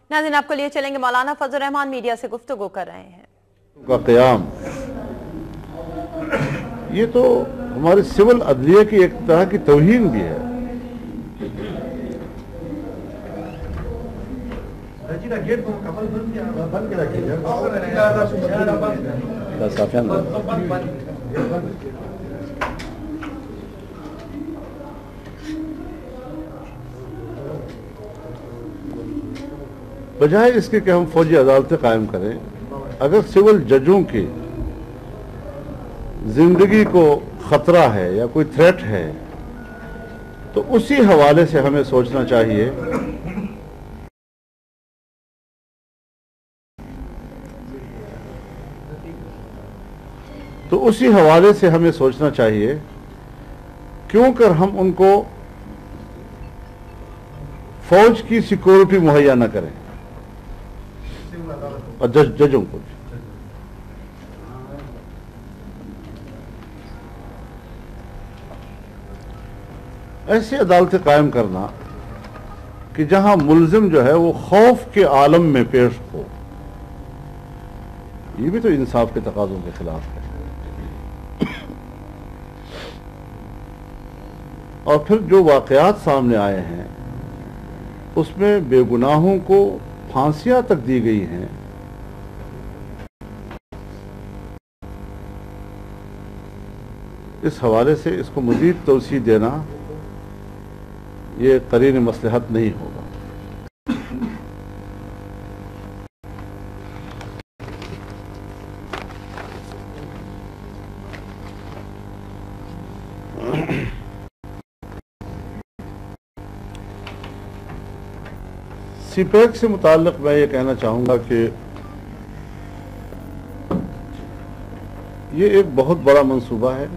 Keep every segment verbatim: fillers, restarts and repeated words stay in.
नाज़रीन, आपको लिए चलेंगे मौलाना फजल रहमान मीडिया से गुफ्तगू कर रहे हैं। का क़याम, ये तो हमारे सिविल अदलिया की एक तरह की तौहीन भी है। बजाय इसके कि हम फौजी अदालतें कायम करें, अगर सिविल जजों की जिंदगी को खतरा है या कोई थ्रेट है तो उसी हवाले से हमें सोचना चाहिए तो उसी हवाले से हमें सोचना चाहिए क्यों कर हम उनको फौज की सिक्योरिटी मुहैया न करें और जज, जजों को भी। ऐसी अदालतें कायम करना कि जहां मुल्जिम जो है वो खौफ के आलम में पेश हो, ये भी तो इंसाफ के तकाज़ों के खिलाफ है। और फिर जो वाक़यात सामने आए हैं उसमें बेगुनाहों को फांसियां तक दी गई हैं। इस हवाले से इसको मज़ीद तौसीह देना ये करीन मसलहत नहीं होगा। सीपैक से मुताल्लिक़ मैं ये कहना चाहूँगा कि ये एक बहुत बड़ा मंसूबा है।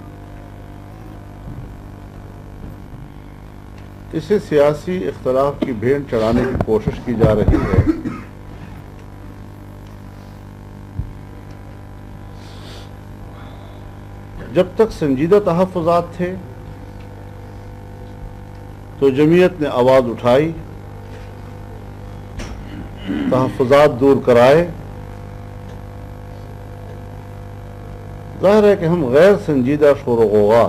इसे सियासी इख्तलाफ की भेंट चढ़ाने की कोशिश की जा रही है। जब तक संजीदा तहफ़्फ़ुज़ात थे तो जमीयत ने आवाज़ उठाई, तहफ़्फ़ुज़ात दूर कराए। ज़ाहिर है कि हम गैर संजीदा शोर ग़ोग़ा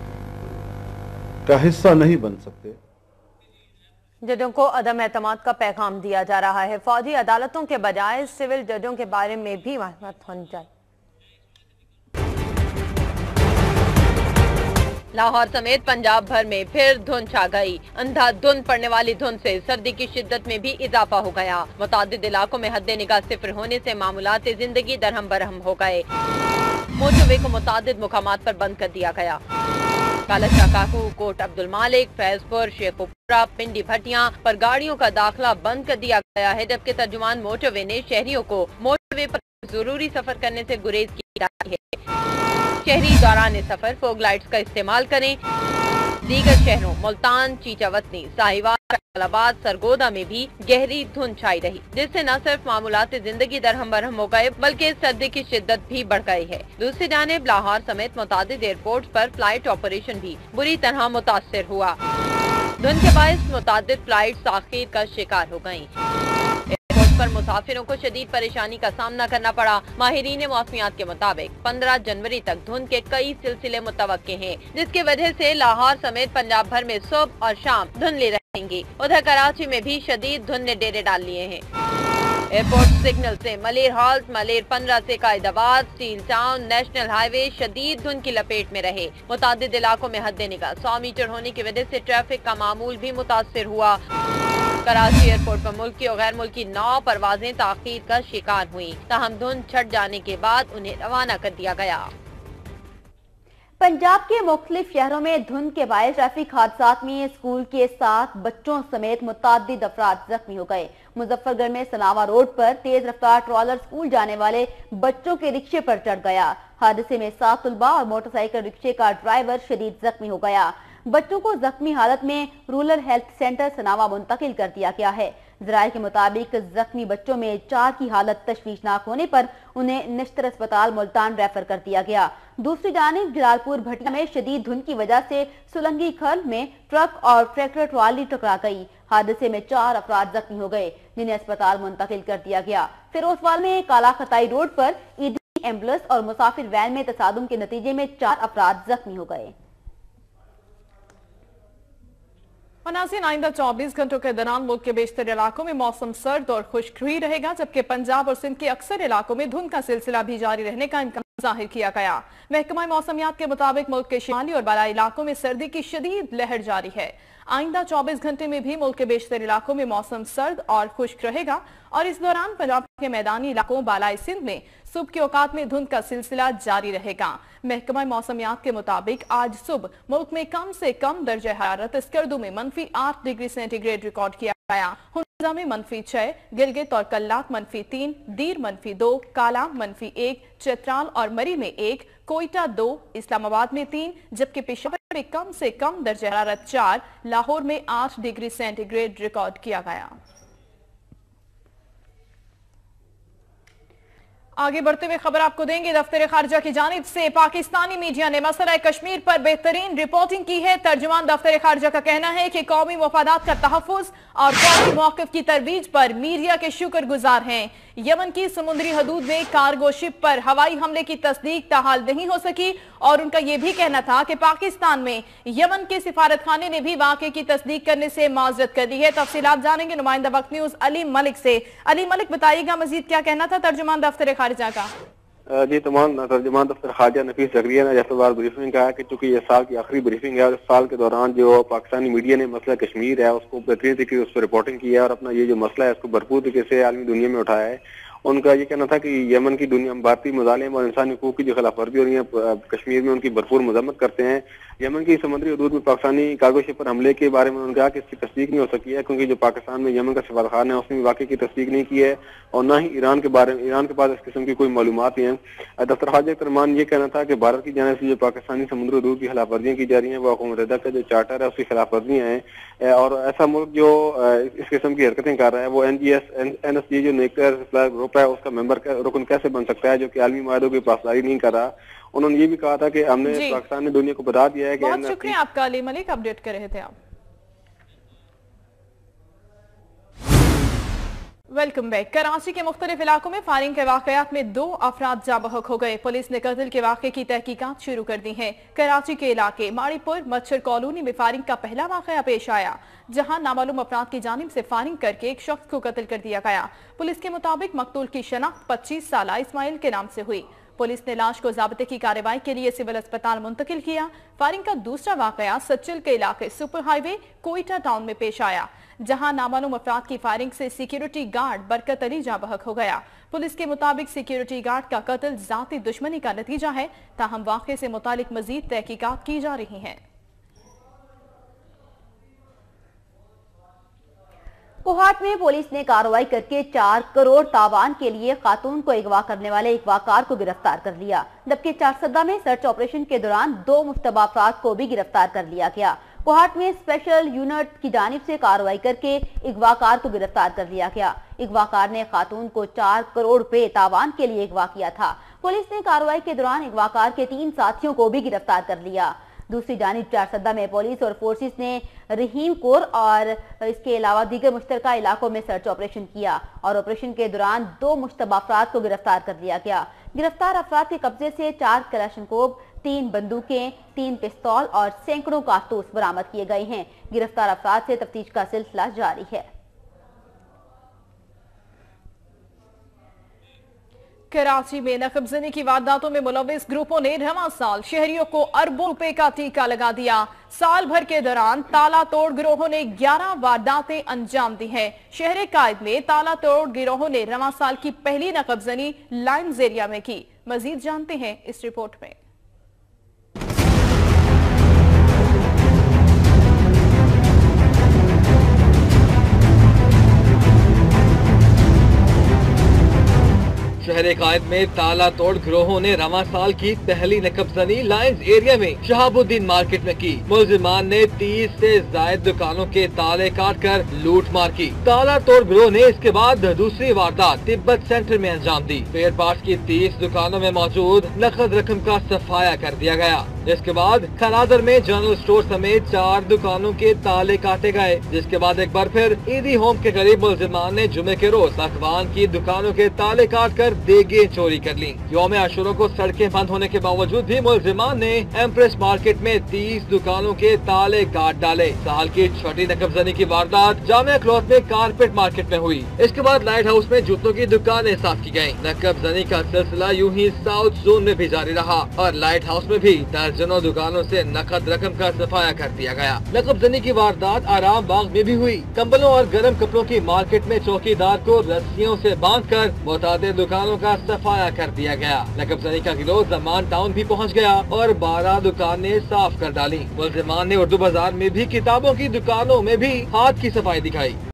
का हिस्सा नहीं बन सकते। जजों को अदम एतमाद का पैगाम दिया जा रहा है। फौजी अदालतों के बजाय सिविल जजों के बारे में भी मालूमात होनी चाहिए। लाहौर समेत पंजाब भर में फिर धुंध छा गई। अंधाधुंध पड़ने वाली धुंध से सर्दी की शिद्दत में भी इजाफा हो गया। मुतादिद इलाकों में हद निगाह सिफर होने से मामूलात जिंदगी दरहम बरहम हो गए। मोटरवे को मुतादिद मुकामात पर बंद कर दिया गया। काला काकू, कोट अब्दुल मालिक, फैजपुर, शेखुपुरा, पिंडी भटिया पर गाड़ियों का दाखिला बंद कर दिया गया है, जबकि तर्जुमान मोटरवे ने शहरियों को मोटरवे पर जरूरी सफर करने से गुरेज की जाती है। शहरी दौरान सफर फोग लाइट्स का इस्तेमाल करें। दीगर शहरों मुल्तान, चीचावतनी, साहिवाल, जलालाबाद, सरगोदा में भी गहरी धुंध छाई रही, जिससे न सिर्फ मामूलात जिंदगी दरहम बरहम हो गए बल्कि सर्दी की शिद्दत भी बढ़ गई है। दूसरी जानिब लाहौर समेत मुतादिद एयरपोर्ट पर फ्लाइट ऑपरेशन भी बुरी तरह मुतासर हुआ। धुंध के बायस मुतादिद फ्लाइट ताखीर का शिकार हो गयी। पर मुसाफिरों को शदीद परेशानी का सामना करना पड़ा। माहिरीन मौसमियात के मुताबिक पंद्रह जनवरी तक धुंध के कई सिलसिले मुतवक्के हैं, जिसकी वजह से लाहौर समेत पंजाब भर में सुबह और शाम धुंधली रहेंगी। उधर कराची में भी शदीद धुंध ने डेरे डाल लिए हैं। एयरपोर्ट सिग्नल से मलेर हॉल्ट, मलेर पंद्रह से Qaidabad, steel town, national highway शदीद धुंध की लपेट में रहे। मुतादिद इलाकों में हद निगाह सौ मीटर होने की वजह से ट्रैफिक का मामूल भी मुतासिर हुआ। कराची एयरपोर्ट पर मुल्की और गैर मुल्की नौ परवाजें ताखीर का शिकार हुई, ताहम धुंध छट जाने के बाद उन्हें रवाना कर दिया गया। पंजाब के मुख्तलिफ शहरों में धुंध के बायस ट्रैफिक हादसात में स्कूल के साथ बच्चों समेत मुतादिद अफराद जख्मी हो गए। मुजफ्फरगढ़ में सनावा रोड पर तेज रफ्तार ट्रॉलर स्कूल जाने वाले बच्चों के रिक्शे पर चढ़ गया। हादसे में सात तुलबा और मोटरसाइकिल रिक्शे का ड्राइवर शदीद जख्मी हो गया। बच्चों को जख्मी हालत में रूरल हेल्थ सेंटर सनावा मुंतकिल कर दिया गया है। ज़राए के मुताबिक जख्मी बच्चों में चार की हालत तशवीशनाक होने पर उन्हें नश्तर अस्पताल मुल्तान रेफर कर दिया गया। दूसरी जानिब जलालपुर भटिया में शदीद धुंध की वजह से सुलंगी खल में ट्रक और ट्रैक्टर ट्राली टकरा गई। हादसे में चार अफराद जख्मी हो गए, जिन्हें अस्पताल मुंतकिल कर दिया गया। फिरोजवाल में काला खताई रोड पर ईडी एम्बुलेंस और मुसाफिर वैन में तसादुम के नतीजे में चार अफराद जख्मी हो गए। नाज़रीन, आइंदा चौबीस घंटों के दौरान मुल्क के बेशतर इलाकों में मौसम सर्द और खुश्क ही रहेगा, जबकि पंजाब और सिंध के अक्सर इलाकों में धुंध का सिलसिला भी जारी रहने का इम्कान जाहिर किया गया। महकमा मौसमियात के मुताबिक मुल्क के शिमाली और बालाई इलाकों में सर्दी की शदीद लहर जारी है। आइंदा चौबीस घंटे में भी मुल्क के बेशतर इलाकों में मौसम सर्द और खुश्क रहेगा और इस दौरान पंजाब के मैदानी इलाकों बालाई सिंध में सुबह के औकात में धुंध का सिलसिला जारी रहेगा। महकमा मौसमियात के मुताबिक आज सुबह मुल्क में कम से कम दर्जा हरारत स्कर्दू में मनफी आठ डिग्री सेंटीग्रेड रिकॉर्ड किया गया, हुंजा में मनफी छह, गिलगित और कल्लात मनफी तीन, दीर मनफी दो, काला मनफी एक, चित्राल और मरी में एक, कोयटा दो, इस्लामाबाद में तीन, जबकि पेशावर में कम से कम दर्जा हरारत चार, लाहौर में आठ डिग्री सेंटीग्रेड रिकॉर्ड किया गया। आगे बढ़ते हुए खबर आपको देंगे। दफ्तर खारजा की जानिब से पाकिस्तानी मीडिया ने मसला कश्मीर पर बेहतरीन रिपोर्टिंग की है। तर्जुमान दफ्तर खारजा का कहना है कि कौमी मफादात का तहफ़्फ़ुज़ और कौमी मौक़िफ़ की तरवीज पर मीडिया के शुक्रगुजार हैं। यमन की समुद्री हदूद में कार्गो शिप पर हवाई हमले की तस्दीक ताहाल नहीं हो सकी और उनका यह भी कहना था कि पाकिस्तान में यमन के सिफारत खाने ने भी वाक़े की तस्दीक करने से माजरत कर दी है। तफसीलात जानेंगे नुमाइंदा वक्त न्यूज़ अली मलिक से। अली मलिक, बताइएगा मजीद क्या कहना था तर्जुमान दफ्तर खारजा का? जी, तमाम तर्जुमान दफ्तर खारजा नफीस जकरिया ने जैसे ब्रीफिंग कहा कि चूंकि ये साल की आखिरी ब्रीफिंग है और इस साल के दौरान जो पाकिस्तानी मीडिया ने मसला कश्मीर है उसको बेहतरीन तरीके से उस पर रिपोर्टिंग की है और अपना ये जो मसला है उसको भरपूर तरीके से आलमी दुनिया में उठाया है। उनका ये कहना था कि यमन की दुनिया भारतीय मुजालिम और इंसानी हुकूक की जो खिलाफ वर्जी हो रही है कश्मीर में उनकी भरपूर मजम्मत करते हैं। यमन की समुद्री हदूद में पाकिस्तानी कार्गो शिप पर हमले के बारे में उन्होंने कहा कि इसकी तस्दीक नहीं हो सकी है क्योंकि जो पाकिस्तान में यमन का सफारतखान है उसने वाकई की तस्दीक नहीं की है और न ही ईरान के बारे में ईरान के पास इस किस्म की कोई मालूमात नहीं है। दफ्तर खारजा के तरमान ये कहना था कि भारत की जानिब से जो पाकिस्तानी समुद्री हदूद की खिलाफ वर्जियाँ की जा रही हैं वो अक़वाम मुत्तहिदा का जो चार्टर है उसकी खिलाफ वर्जियाँ हैं और ऐसा मुल्क जो इस किस्म की हरकतें कर रहा है वो N G S N S G जो न्यूक्लियर सप्लाई ग्रुप है उसका मेंबर रुकन कैसे बन सकता है जो कि आलमी माहदों की पासदारी नहीं कर रहा। उन्होंने ये भी कहा था कि हमने पाकिस्तान ने दुनिया को बता दिया है कि बहुत शुक्रिया आपका अली मलिक, अपडेट कर रहे थे आप। Welcome back. कराची के मुख्तलिफ इलाकों में फायरिंग के वाकयात में दो अफराद जा बहक हो गए। पुलिस ने कत्ल के वाक़े की तहकीकात शुरू कर दी है। कराची के इलाके माड़ीपुर मच्छर कॉलोनी में फायरिंग का पहला वाकया पेश आया, जहां नामालूम अफराद की जानिब से फायरिंग करके एक शख्स को कत्ल कर दिया गया। पुलिस के मुताबिक मकतूल की शनाख्त पच्चीस साल इस्माइल के नाम से हुई। पुलिस ने लाश को ज़ाब्ते की कार्रवाई के लिए सिविल अस्पताल मुंतकिल किया। फायरिंग का दूसरा वाकया सच्चल के इलाके सुपर हाईवे कोयटा टाउन में पेश आया, जहां नामालूम अफराद की फायरिंग से सिक्योरिटी गार्ड बरकत अली जा बहक हो गया। पुलिस के मुताबिक सिक्योरिटी गार्ड का कत्ल जाती दुश्मनी का नतीजा है, ताहम वाक़े से मुतालिक मजीद तहकीकात की जा रही हैं। कोहाट में पुलिस ने कार्रवाई करके चार करोड़ तावान के लिए खातून को अगवा करने वाले अगवाकार को गिरफ्तार कर लिया, जबकि चारसदा में सर्च ऑपरेशन के दौरान दो मुश्तबा अफराद को भी गिरफ्तार कर लिया गया। कोहाट में स्पेशल यूनिट की जानिब से कार्रवाई करके अगवाकार को गिरफ्तार कर लिया गया। अगवाकार ने खातून को चार करोड़ रुपए तावान के लिए अगवा किया था। पुलिस ने कार्रवाई के दौरान अगवाकार के तीन साथियों को भी गिरफ्तार कर लिया। दूसरी जानिब चारसदा में पुलिस और फोर्सेस ने रहीम कोर और इसके अलावा दीगर मुश्तरका इलाकों में सर्च ऑपरेशन किया और ऑपरेशन के दौरान दो मुश्तबा अफराद को गिरफ्तार कर लिया गया। गिरफ्तार अफराद के कब्जे से चार कलाशनकोव, तीन बंदूकें, तीन पिस्तौल और सैकड़ों कारतूस बरामद किए गए हैं। गिरफ्तार अफराद से तफ्तीश का सिलसिला जारी है। कराची में नकबजनी की वारदातों में मुलविस ग्रुपों ने रवां साल शहरियों को अरबों रुपए का टीका लगा दिया। साल भर के दौरान ताला तोड़ गिरोहों ने ग्यारह वारदातें अंजाम दी हैं। शहर कायद में ताला तोड़ गिरोहों ने रवां साल की पहली नकबजनी लाइन्स एरिया में की। मजीद जानते हैं इस रिपोर्ट में। शहर कायद में ताला तोड़ गिरोहों ने रवां साल की पहली नकबजनी लाइन्स एरिया में शहाबुद्दीन मार्केट में की। मुलजिमान ने तीस से जायद दुकानों के ताले काट कर लूट मार की। ताला तोड़ गिरोह ने इसके बाद दूसरी वारदात तिब्बत सेंटर में अंजाम दी। फेयर पार्ट्स की तीस दुकानों में मौजूद नकद रकम का सफाया कर दिया गया। इसके बाद खरादर में जनरल स्टोर समेत चार दुकानों के ताले काटे गए, जिसके बाद एक बार फिर ईदी होम के करीब मुलजिमान ने जुमे के रोज अखबान की दुकानों के ताले काट कर देगे चोरी कर ली। यौम आशुरा को सड़कें बंद होने के बावजूद भी मुलजिमान ने एम्प्रेस मार्केट में तीस दुकानों के ताले काट डाले। साल की छठी नकबजनी की वारदात जामिया क्लॉथ में कारपेट मार्केट में हुई। इसके बाद लाइट हाउस में जूतों की दुकानें साफ की गयी। नकबजनी का सिलसिला यूं ही साउथ जोन में भी जारी रहा और लाइट हाउस में भी दर्जनों दुकानों से नकद रकम का सफाया कर दिया गया। नकबजनी की वारदात आराम बाग में भी हुई। कंबलों और गर्म कपड़ों की मार्केट में चौकीदार को रस्सियों से बांधकर मुतादिद दुकानों का सफाया कर दिया गया। नकबजनी का गिरोह जमान टाउन भी पहुंच गया और बारह दुकानें साफ कर डाली। मुलजिमान ने उर्दू बाजार में भी किताबों की दुकानों में भी हाथ की सफाई दिखाई।